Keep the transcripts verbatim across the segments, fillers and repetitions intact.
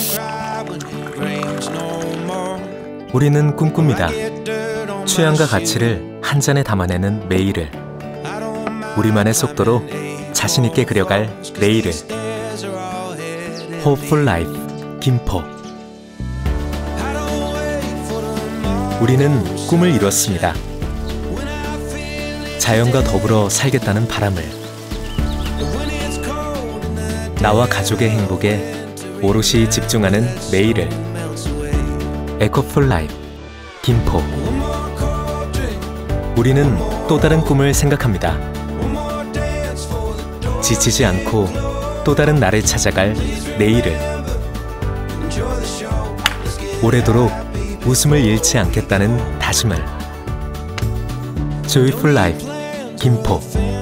우리는 꿈꿉니다. 취향과 가치를 한 잔에 담아내는 매일을, 우리만의 속도로 자신있게 그려갈 내일을. Hopeful Life 김포. 우리는 꿈을 이뤘습니다. 자연과 더불어 살겠다는 바람을, 나와 가족의 행복에 오롯이 집중하는 내일을. 에코풀 라이프 김포. 우리는 또 다른 꿈을 생각합니다. 지치지 않고 또 다른 나를 찾아갈 내일을. 오래도록 웃음을 잃지 않겠다는 다짐을. 조이풀 라이프 김포.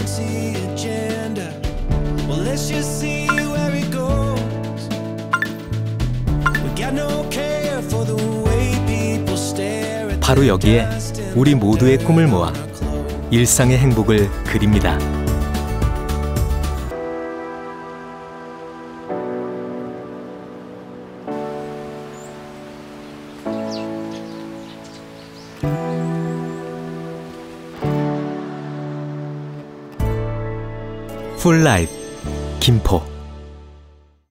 바로 여기에 우리 모두의 꿈을 모아 일상의 행복을 그립니다. 풀 라이프 김포.